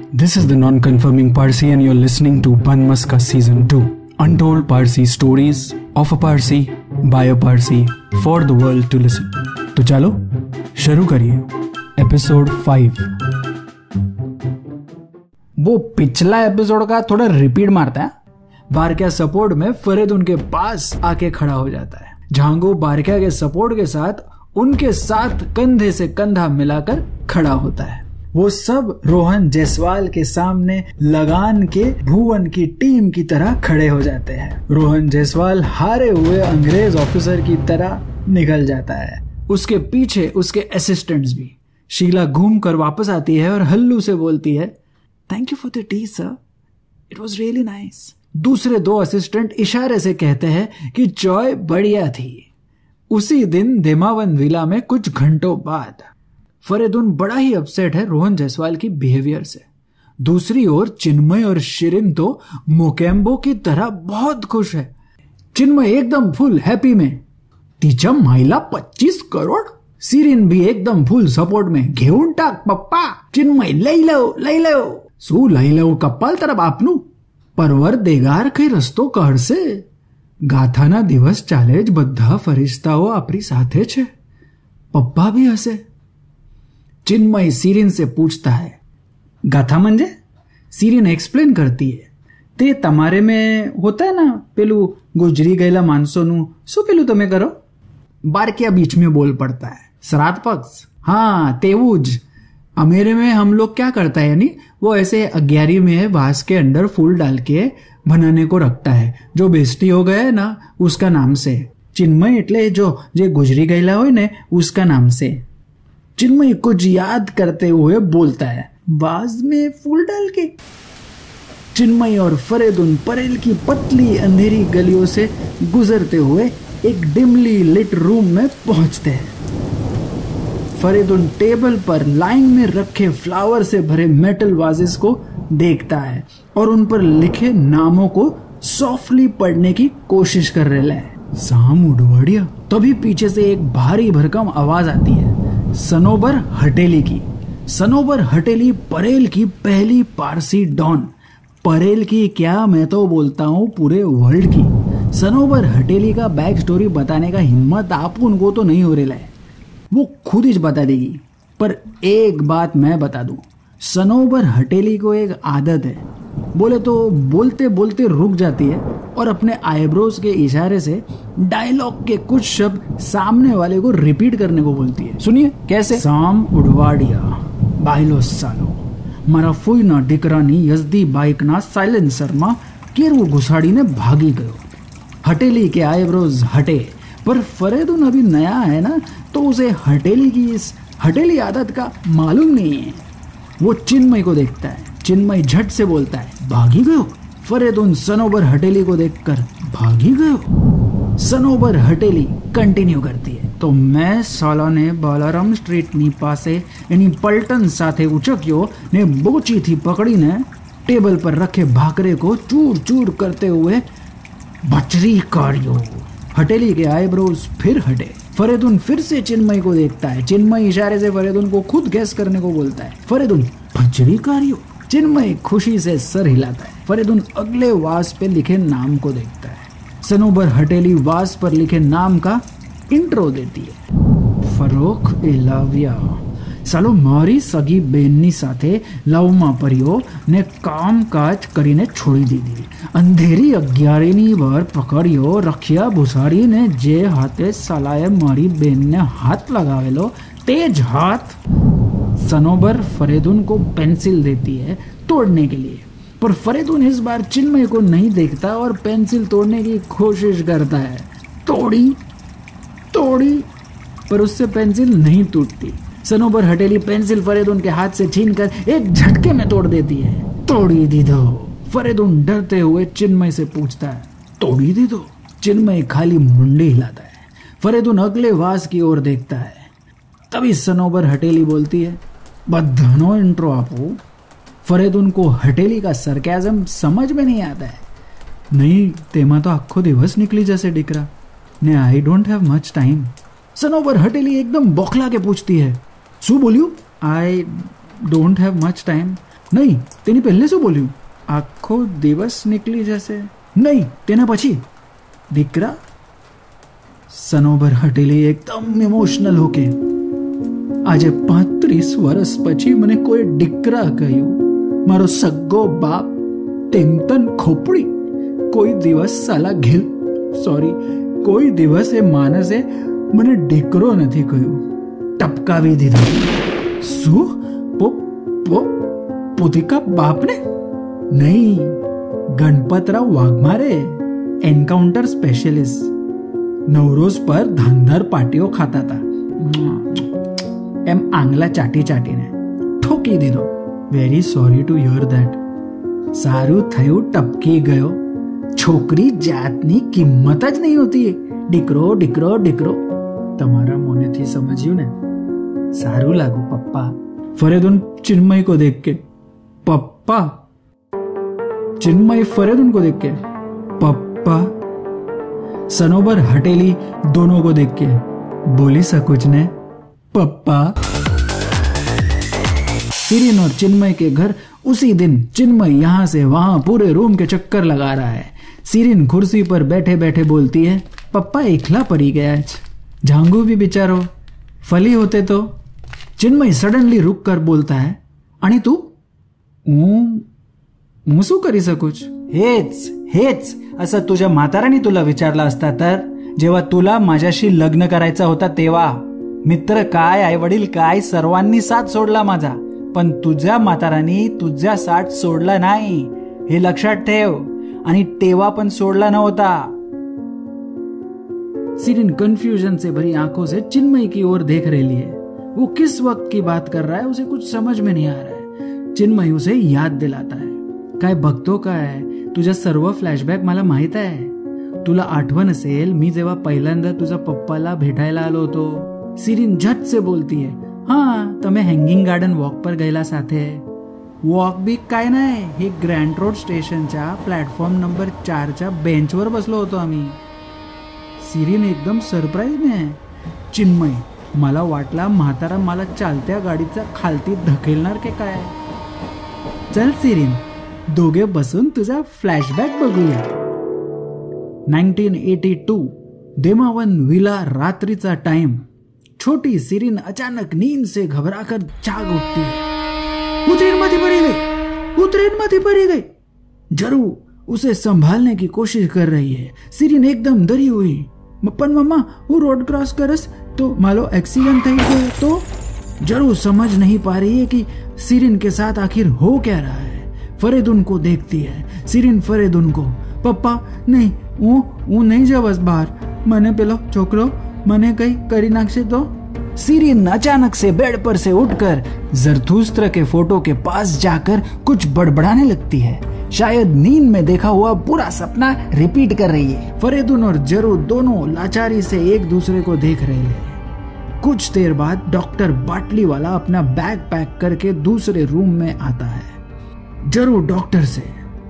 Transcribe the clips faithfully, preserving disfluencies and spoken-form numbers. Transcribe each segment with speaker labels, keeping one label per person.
Speaker 1: This is the non-confirming Parsi and you're listening to Banmaska Season two. Untold Parsi stories of a Parsi, by a Parsi, for the world to listen. तो चलो शुरू करिए episode five.
Speaker 2: वो पिछला episode का थोड़ा repeat मारता है। बारक्या सपोर्ट में फरीद उनके पास आके खड़ा हो जाता है। झांगू बारक्या के सपोर्ट के साथ उनके साथ कंधे से कंधा मिलाकर खड़ा होता है। वो सब रोहन जायसवाल के सामने लगान के भुवन की टीम की तरह खड़े हो जाते हैं। रोहन जायसवाल हारे हुए अंग्रेज ऑफिसर की तरह निकल जाता है। उसके पीछे उसके असिस्टेंट्स भी। शीला घूम कर वापस आती है और हल्लू से बोलती है, thank you for the tea sir, it was really nice. दूसरे दो असिस्टेंट इशारे से कहते हैं कि चाय बढ़िया थी। उसी दिन देमावन विला में कुछ घंटों बाद फरीदुन बड़ा ही अपसेट है रोहन जायसवाल की बिहेवियर से। दूसरी ओर चिन्मय और शिरीन तो मोकेम्बो की तरह बहुत खुश है। चिन्मय एकदम फुल हैप्पी में, तिच्या माईला पच्चीस करोड़। शिरीन भी एकदम फुल सपोर्ट में, घेऊन टाक पप्पा। चिन्मय लई लो लई लो। शू लई लो कप्पाल तारा बापनु? પરવરદેગાર કઈ રસ્તો કાઢશે। ગાથાના દિવસ ચાલે જ બધા ફરિશ્તાઓ આપણી સાથે છે। પપ્પા भी હશે। चिन्मय सीरीन से पूछता है, गाथा मंजे? सीरीन एक्सप्लेन करती है, ते तमारे में होता है ना पेलू गुजरी गયેલા मानसोनु, શું પેલું તમે કરો? बारक्या बीच में बोल पड़ता है, श्राद्ध पक्ष। हाँ तेवुज। अमेरे में हम लोग क्या करता है, यानी वो ऐसे ग्यारहवीं में वास के अंदर फूल डाल के बनाने को रखता है, जो बेस्टी हो गया है ना उसका नाम से। चिन्मय એટલે जो जे गुजरी गયેલા હોય ने उसका नाम से। चिन्मय कुछ याद करते हुए बोलता है, वाज में फूल डाल के। चिन्मय और फरीदुन परेल की पतली अंधेरी गलियों से गुजरते हुए एक डिमली लिट रूम में पहुंचते हैं। फरीदुन टेबल पर लाइन में रखे फ्लावर से भरे मेटल वाजेस को देखता है और उन पर लिखे नामों को सॉफ्टली पढ़ने की कोशिश कर रहा है। साम उड़वड़िया। तभी पीछे से एक भारी भरकम आवाज आती है, सनोबर हटेली की। सनोबर हटेली परेल की पहली पारसी डॉन। परेल की क्या, मैं तो बोलता हूँ पूरे वर्ल्ड की। सनोबर हटेली का बैक स्टोरी बताने का हिम्मत आप उनको तो नहीं हो रहा है, वो खुद ही बता देगी। पर एक बात मैं बता दूं, सनोबर हटेली को एक आदत है, बोले तो बोलते बोलते रुक जाती है और अपने आईब्रोज के इशारे से डायलॉग के कुछ शब्द सामने वाले को रिपीट करने को बोलती है। सुनिए कैसे। साम उड़वाड़िया बाइलो सालो मारा फूईना डिकरानी यजदी बाइक ना साइलेंसर मा केरु घुसाड़ीने भागी गयो। हटेली के आईब्रोज हटे, पर फरीदुन अभी नया है ना, तो उसे हटेली की इस हटेली आदत का मालूम नहीं है। वो चिन्मय को देखता है। चिन्मय झट से बोलता है, भागी गयो? फरीदुन सनोबर हटेली को देखकर, भागी गयो? सनोबर हटेली कंटिन्यू करती है, तो मैं सालाने बालाराम स्ट्रीटनी પાસે એની પલટન સાથે ઉચક્યો ને બોચીથી પકડીને ટેબલ પર રખે ભાકરે को चूर चूर करते हुए बचरी काढ़ियो। हटेली के आईब्रोज फिर हटे। फरीदुन फिर से चिन्मय को देखता है। चिन्मय इशारे से फरीदुन को खुद गैस करने को बोलता है। फरीदुन बचरी काढ़ियो। चिन्मय खुशी से सर हिलाता है। फरीदुन अगले वास पे लिखे नाम को देखता है। सनोबर हटेली वास पर लिखे नाम का इंट्रो देती है, फरोख एलाविया। सालो मारी सगी बेननी साथे लवમાં પડ્યો ને કામકાજ કરીને છોડી દીધી। અંધેરી અગિયારીની વાર પકડ્યો રખિયા ભૂસાડીને જે હાથે સાલાએ મારી બેનને હાથ લગાવેલો તે જ હાથ। सनोबर फरीदुन को पेंसिल देती है तोड़ने के लिए, पर फरीदुन इस बार चिन्मय को नहीं देखता और पेंसिल तोड़ने की कोशिश करता है। तोड़ी तोड़ी पर उससे पेंसिल नहीं टूटती। सनोबर हटेली पेंसिल फरीदुन के हाथ से छीनकर एक झटके में तोड़ देती है। तोड़ी दीदो? फरीदुन डरते हुए चिन्मय से पूछता है, तोड़ी दीदो? चिन्मय खाली मुंडी हिलाता है। फरीदुन अगले वास की ओर देखता है। तभी सनोबर हटेली बोलती है, बधानो इंट्रो आपो। फरीदुन को हटेली का सरकाज़म समझ में नहीं आता है। नहीं, तेमा तो आखो दिवस निकली जैसे डिकरा ने, I don't have much time. Sanobar हटेली एकदम बौखला के पूछती है, शू बोल्यू? I don't have much time. નહીં તેની પહેલે શું બોલ્યું? આખો દિવસ નીકળી જશે. નહીં તેના પછી દીકરા. સનોબર હટેલી એકદમ ઇમોશનલ હોકે, આજે પાંત્રીસ વર્ષ પછી મને કોઈ દીકરા કહ્યું. મારો સગ્ગો બાપ તેંતન ખોપડી કોઈ દિવસ સાલા ઘેલ સોરી કોઈ દિવસ એ માણસે મને દીકરો નથી કહ્યું. ટપકાવી દીધા. શું? પોતિકા બાપને? નહીં, ગણપતરાવ વાઘમારે, એન્કાઉન્ટર સ્પેશિયલિસ્ટ. નવરોઝ પર ધાંધર પાર્ટીઓ ખાતા હતા. એમ આંગલા ચાટી ચાટીને ઠોકી દીધો. Very sorry to hear that. સારું થયું ટપકી ગયો. છોકરી જાતની કિંમત જ નહીં હોતી. દીકરો દીકરો દીકરો. તમારા મોનેથી સમજ્યું ને? સારું લાગુ પપ્પા. ફરેદુન चिन्मय को देख के पप्पा. चिन्मय फरेदुन को देख के पप्पा. सनोबर हटेली दोनों को देख के बोली सकुच ने पप्पा. सीरीन और चिन्मय के घर उसी दिन चिन्मय यहां से वहां पूरे रूम के चक्कर लगा रहा है. सीरीन कुर्सी पर बैठे बैठे बोलती है, पप्पा एकला पड़ी गया है. झांगू भी बेचारो फली होते तो. चिन्मय सडनली रुक कर बोलता है, आणि तू? હું હું શું કરી શકું છું? हेच हेच असं तुझ्या म्हाताराने तुला विचारलं असता तर, जेव्हा तुला माझ्याशी लग्न करायचा होता तेव्हा. मित्र काय, आई वडील काय, सर्वांनी साथ सोडला माझा, पण तुझ्या म्हाताराने तुझ्या साथ सोडला नाही, हे लक्षात ठेव. आणि तेव्हा पण सोडला नव्हता. सीरीन कंफ्यूजन से भरी आंखों से चिन्मय की ओर देख रही है. वो किस वक्त की बात कर रहा है उसे कुछ समझ में नहीं आ रहा है. चिन्मय उसे याद दिलाता है, काय बघतो काय, तुझ्या सर्व फ्लॅशबॅक मला माहित आहे. तुला आठवण असेल मी जेव्हा पहिल्यांदा तुझ्या पप्पाला भेटायला आलो होतो. सीरीन झट से बोलती है, हाँ તમે હેંગિંગ ગાર્ડન વોક પર ગયેલા સાથે. वॉक बी काय नाही, हे ग्रँड रोड स्टेशनच्या प्लॅटफॉर्म नंबर चारच्या बेंचवर बसलो होतो आम्ही. सीरीन एकदम सरप्राईज ने. चिन्मय, मला वाटला म्हातारा मला चालत्या गाडीचा खालती ढकलणार की काय. चल सीरीन, दोघे बसून तुझा फ्लॅशबॅक बघूया. नाइनटीन एटी टू देमावन विला. रात्रीचा टाइम. छोटी सीरीन अचानक नींद से घबराकर जाग उठती है. वो ट्रेन मध्ये पड़ी गई, वो ट्रेन मध्ये पड़ी गई. जरू उसे संभालने की कोशिश कर रही है. सीरीन एकदम डरी हुई. पण मम्मा वो रोड क्रॉस करस तो मालो एक्सीडेंट થઈ ગયો तो. जरू समझ नहीं पा रही है कि सीरीन के साथ आखिर हो क्या रहा है. फरेदुन को देखती है. सीरीन फरेदुन को, पप्पा नहीं, હું હું નહીં જવાસ બહાર, મને પેલો છોકરો મને કઈ કરી નાખશે તો. सीरीन अचानक से बेड पर से उठकर जरथुस्त्र के फोटो के पास जाकर कुछ बड़बड़ाने लगती है. शायद नींद में देखा हुआ पूरा सपना रिपीट कर रही है. फरेदुन और जरू दोनों लाचारी से एक दूसरे को देख रहे हैं. कुछ देर बाद डॉक्टर बाटली वाला अपना बैग पैक करके दूसरे रूम में आता है. जरू डॉक्टर से,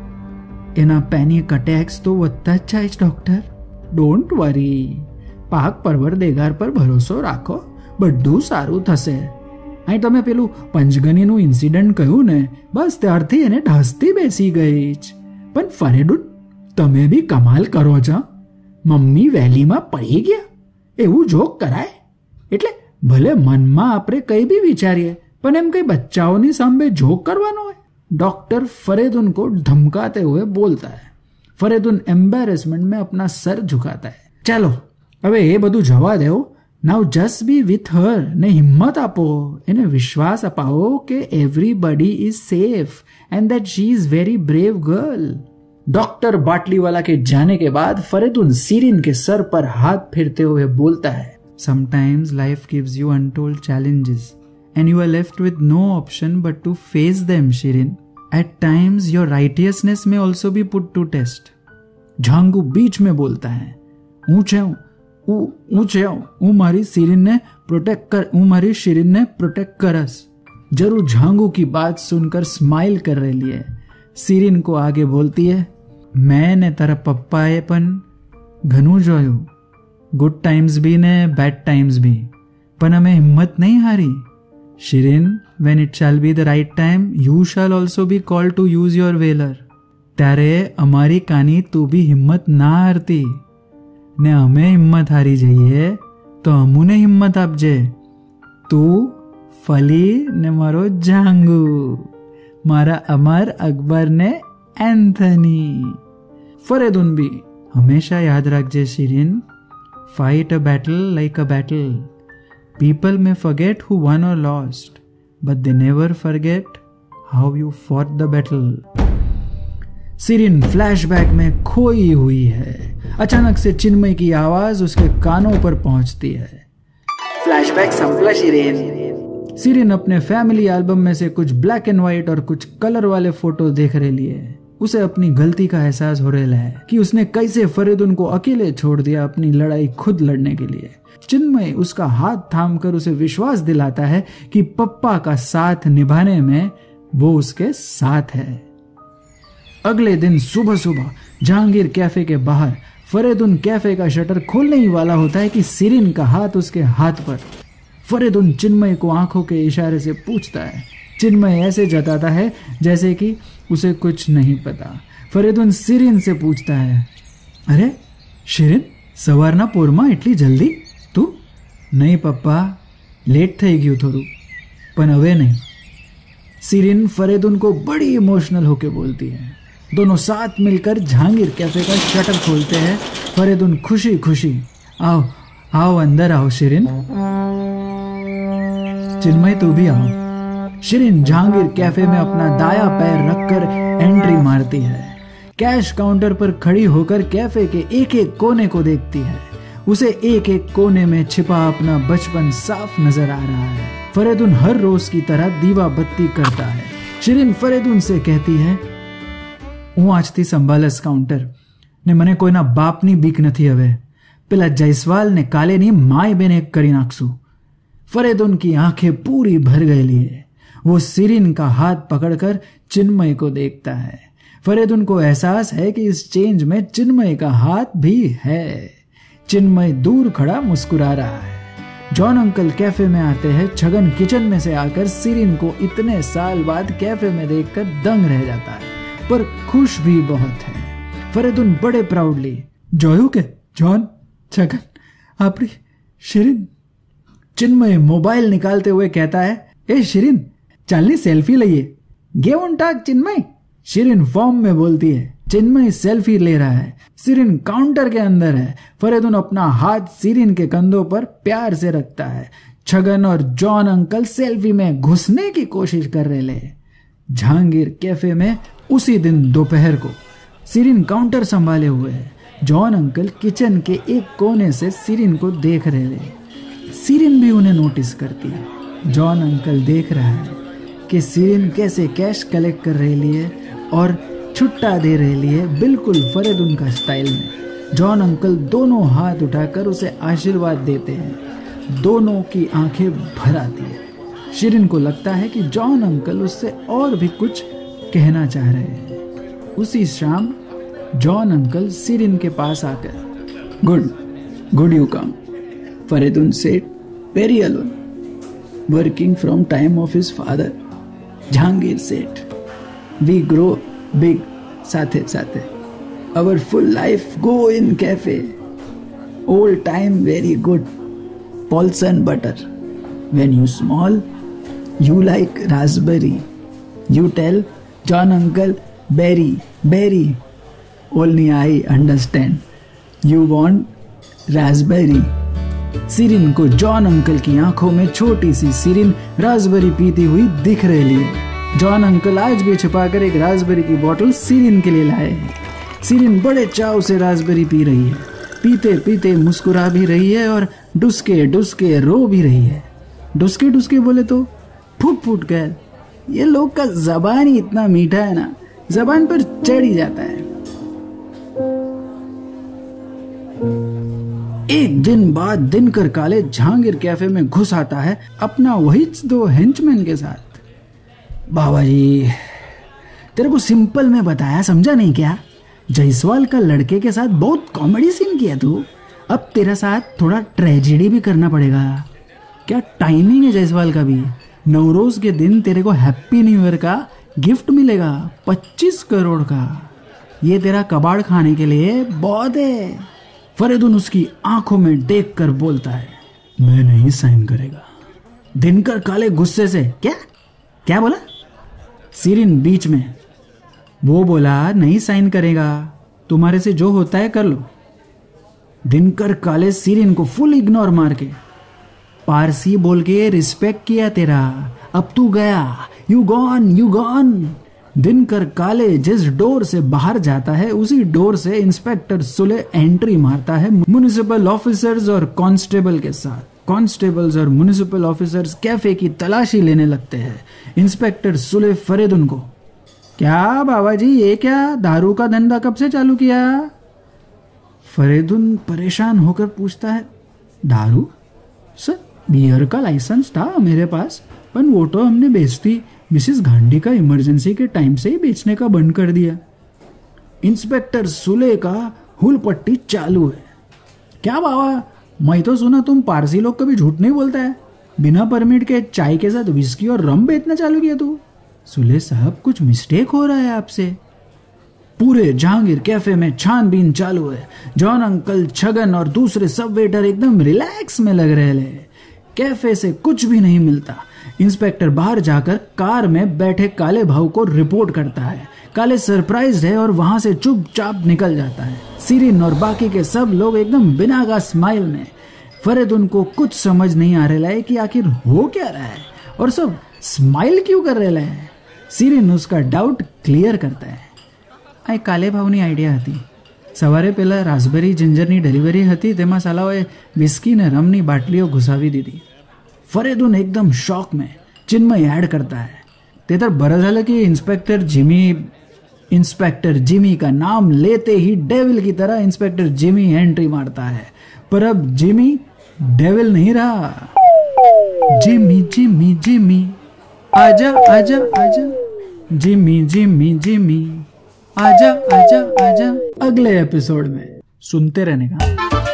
Speaker 2: एना पैनिक अटैक्स तो વધતા જ જાય છે ડોક્ટર. ડોન્ટ વરી, પાક પરવરદેગાર પર ભરોસો રાખો, બધું સારું થશે. અહીં તમે પેલું પંચગનીનું ઇન્સિડન્ટ કહ્યું ને, બસ ત્યારથી એને ઢસતી બેસી ગઈ જ. પણ ફરેડુન, તમે બી કમાલ કરો છો. મમ્મી વેલીમાં પડી ગયા એવું જોક કરાય? એટલે ભલે મનમાં આપણે કંઈ બી વિચારીએ, પણ એમ કંઈ બચ્ચાઓની સામે જોક કરવાનો હોય? डॉक्टर फरेदुन को धमकाते हुए बोलता है. फरेदुन एम्बेरसमेंट में अपना सर झुकाता है. चलो હવે એ બધું જવા દેવો. Now just be with her. ने हिम्मत આપો, એને વિશ્વાસ અપાવો કે everybody is safe and that she is very brave girl. Doctor Batliwala के जाने के बाद फरेदुन सीरीन के सर पर हाथ फेरते हुए बोलता है, sometimes life gives you untold challenges and you are left with no option but to face them, Shirin. At times your righteousness may also be put to test. Jhangu बीच में बोलता है, ऊंचे ऊंचे हूं मारी सीरीन ने प्रोटेक्ट कर हूं मारी शिरीन ने प्रोटेक्ट करस. जरूर झांगू की बात सुनकर स्माइल कर रही है. सीरीन को आगे बोलती है, मैं ने तारा पप्पाए पण घणું જોયું. गुड टाइम्स भी ने बैड टाइम्स भी, पण અમે हिम्मत नहीं हारी. Shirin, when it shall be the right time, you shall also be called to use your valor. ત્યારે અમારી કાની તું બી હિંમત ના હારતી ને અમે હિંમત હારી જઈએ તો અમુને હિંમત આપજે. તું, ફલી ને મારો જાંગુ, મારા અમર અકબર ને એન્થની. ફરેદુન બી, હંમેશા યાદ રાખજે Shirin, fight a battle like a battle. People may forget who won or lost, but they never forget how you fought the battle. Shirin flashback में खोई हुई है. अचानक से चिन्मय की आवाज उसके कानों पर पहुंचती है. फ्लैशबैक संपला शिरीन. शिरीन अपने फैमिली एल्बम में से कुछ ब्लैक एंड व्हाइट और कुछ कलर वाले फोटो देख रही है. उसे अपनी गलती का एहसास हो रहा है कि उसने कैसे फरीदुन को अकेले छोड़ दिया अपनी लड़ाई खुद लड़ने के लिए. चिन्मय उसका हाथ थामकर उसे विश्वास दिलाता है कि पप्पा का साथ निभाने में वो उसके साथ है. अगले दिन सुबह सुबह जहांगीर कैफे के बाहर फरीदुन कैफे का शटर खोलने ही वाला होता है कि शिरीन का हाथ उसके हाथ पर. फरीदुन चिन्मय को आंखों के इशारे से पूछता है. चिन्मय ऐसे जताता है जैसे कि उसे कुछ नहीं पता. फरीदुन शिरीन से पूछता है, अरे शिरीन, સવારના પોરમાં એટલી જલ્દી? તું? નહીં પપ્પા, લેટ થઈ ગયું થોડું, પણ હવે નહીં. शिरीन फरीदुन को बड़ी इमोशनल होके बोलती है. दोनों साथ मिलकर जहांगीर कैफे का शटर खोलते हैं. फरीदुन खुशी खुशी, आओ आओ अंदर आओ शिरीन. चिन्मय तू भी आओ. शिरीन जहांगीर कैफे में अपना दाया पैर रखकर एंट्री मारती है. कैश काउंटर पर खड़ी होकर कैफे के एक एक कोने को देखती है. उसे एक एक कोने में छिपा अपना बचपन साफ नजर आ रहा है. फरीदुन हर रोज की तरह दीवा बत्ती करता है. शिरीन फरीदुन से कहती है, હું આજથી સંભાળસ કાઉન્ટર ને મને કોઈના બાપની બીક નથી હવે. પેલા જયસ્વાલ ને કાલેની માય બેન એક કરી નાખશું. फरीदुन की आंखें पूरी भर गई है. वो शिरीन का हाथ पकड़कर चिन्मय को देखता है. फरीदुन को एहसास है कि इस चेंज में चिन्मय का हाथ भी है. चिन्मय दूर खड़ा मुस्कुरा रहा है. जॉन अंकल कैफे में आते हैं. छगन किचन में से आकर शिरीन को इतने साल बाद कैफे में देखकर दंग रह जाता है, पर खुश भी बहुत है. फरीदुन बड़े प्राउडली, જોયું કે जॉन, छगन, આપણી शिरीन. चिन्मय मोबाइल निकालते हुए कहता है, ए शिरीन, चालनी सेल्फी लइए. गेवन टाक चिन्मय. शिरीन फॉर्म में बोलती है. चिन्मय सेल्फी ले रहा है. शिरीन काउंटर के अंदर है. फरीदुन अपना हाथ शिरीन के कंधों पर प्यार से रखता है. छगन और जॉन अंकल सेल्फी में घुसने की कोशिश कर रहे हैं. जहांगीर कैफे में उसी दिन दोपहर को शिरीन काउंटर संभाले हुए है. जॉन अंकल किचन के एक कोने से शिरीन को देख रहे हैं. शिरीन भी उन्हें नोटिस करती है. जॉन अंकल देख रहा है कि शिरीन कैसे कैश कलेक्ट कर रही है और छुट्टा दे रही है, बिल्कुल फरीदुन का स्टाइल में. जॉन अंकल दोनों हाथ उठाकर उसे आशीर्वाद देते हैं. दोनों की आंखें भर आती है. शिरीन को लगता है कि जॉन अंकल उससे और भी कुछ कहना चाह रहे हैं. उसी शाम जॉन अंकल शिरीन के पास आकर, good good you come. Faridun said, very alone, working from time of his father. Jehangir said, we grow big साथे साथे. Our full life go in cafe. Old time very good. Paulson butter. When you small, you like raspberry. You tell John uncle, berry, berry. Only I understand. You want raspberry. शिरीन को John uncle की आंखों में छोटी सी Shirin Raspberry पीती हुई दिख रही है. जॉन अंकल आज भी छुपाकर एक रास्पबेरी की बोतल शिरीन के लिए लाए हैं. शिरीन बड़े चाव से रास्पबेरी पी रही है. पीते पीते मुस्कुरा भी रही है और डुसके डुसके रो भी रही है. डुसके डुसके बोले तो फूट फूट गए. ये लोग का जबान ही इतना मीठा है ना, जबान पर चढ़ ही जाता है. एक दिन बाद दिनकर काले जहांगीर कैफे में घुस आता है अपना वही दो हेंचमैन के साथ. बाबा जी, तेरे को सिंपल में बताया, समझा नहीं क्या? जयसवाल का लड़के के साथ बहुत कॉमेडी सीन किया तू, अब तेरा साथ थोड़ा ट्रेजेडी भी करना पड़ेगा. क्या टाइमिंग है जयसवाल का भी. नवरोज के दिन तेरे को हैप्पी न्यू ईयर का गिफ्ट मिलेगा पच्चीस करोड़ का। ये तेरा कबाड़ खाने के लिए बहुत है। फरीदुन उसकी आंखों में देखकर बोलता है, मैं नहीं साइन करेगा। दिनकर काले गुस्से से, क्या क्या बोला? सीरिन बीच में, वो बोला नहीं साइन करेगा, तुम्हारे से जो होता है कर लो। दिनकर काले सीरिन को फुल इग्नोर मार के, पारसी बोल के रिस्पेक्ट किया तेरा, अब तू गया, यू गॉन यू गॉन। दिनकर काले जिस डोर से बाहर जाता है उसी डोर से इंस्पेक्टर सुले एंट्री मारता है म्युनिसिपल ऑफिसर्स और कांस्टेबल के साथ। कांस्टेबल्स और म्युनिसिपल ऑफिसर्स कैफे की तलाशी लेने लगते हैं। इंस्पेक्टर सुले फरीदुन को, क्या बाबा जी ये क्या दारू का धंधा कब से चालू किया? फरीदुन परेशान होकर पूछता है, दारू? सर बियर का लाइसेंस था मेरे पास, पर वो तो हमने बेचती मिसिस गांधी का इमरजेंसी के टाइम से ही बेचने का बंद कर दिया। इंस्पेक्टर सुले का हुलपट्टी चालू है। क्या बाबा, मैं तो सुना तुम पारसी लोग कभी झूठ नहीं बोलता है, बिना परमिट के चाय के साथ विस्की और रम बेचना चालू किया तू। सुले साहब कुछ मिस्टेक हो रहा है आपसे। पूरे जहांगीर कैफे में छानबीन चालू है। जॉन अंकल, छगन और दूसरे सब वेटर एकदम रिलैक्स में लग रहे हैं। कैफे से कुछ भी नहीं मिलता। इंस्पेक्टर बाहर जाकर कार में बैठे काले भाऊ को रिपोर्ट करता है। काले सरप्राइज्ड है और वहां से चुपचाप निकल जाता है। सीरिन और बाकी के सब लोग एकदम बिना का स्माइल में। फरीदुन को कुछ समझ नहीं आ रहा है कि आखिर हो क्या रहा है और सब स्माइल क्यों कर रहे हैं। सीरिन उसका डाउट क्लियर करता है। આ કાલે ભાવની આઈડિયા હતી। સવારે પહેલાં રાસબેરી જિંજરની ડિલિવરી હતી, તેમાં સાલાઓએ વિસ્કી ને રમની બાટલીઓ ઘુસાવી દીધી। ફરીદુન एकदम शॉक में। चिन्मय ऐड करता है, ते तर बरं झालं की इंस्पेक्टर जिमी इंस्पेक्टर जिमी का नाम लेते ही डेविल की तरह इंस्पेक्टर जिमी एंट्री मारता है। पर अब जिमी डेविल नहीं रहा। जिमी जिमी जिमी आजा आजा आजा, जिमी जिमी जिमी आजा आजा आजा। अगले एपिसोड में सुनते रहने का।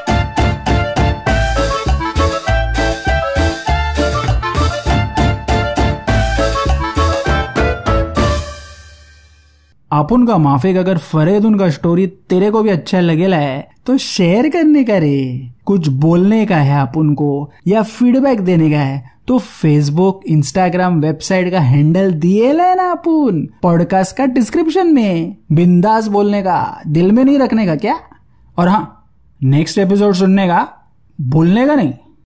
Speaker 2: अपन का माफिक अगर फरीदुन का स्टोरी तेरे को भी अच्छा लगेला है तो शेयर करने का रे, कुछ बोलने का है अपन को या फीडबैक देने का है तो फेसबुक, इंस्टाग्राम, वेबसाइट का हैंडल दिए लेना अपन पॉडकास्ट का डिस्क्रिप्शन में। बिंदास बोलने का, दिल में नहीं रखने का क्या। और हाँ, नेक्स्ट एपिसोड सुनने का भूलने का नहीं।